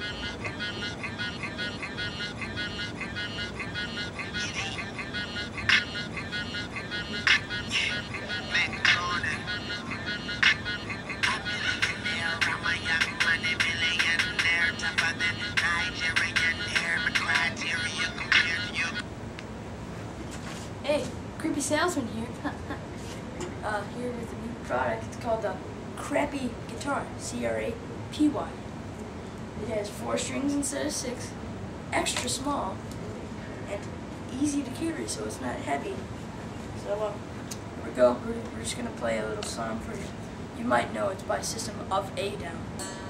Hey, creepy salesman here. Here with a new product. It's called the Crappy guitar. C-R-A-P-Y. It has 4 strings instead of 6, extra small, and easy to carry, so it's not heavy. So here we go. We're just gonna play a little song for you. You might know it's by System of a Down.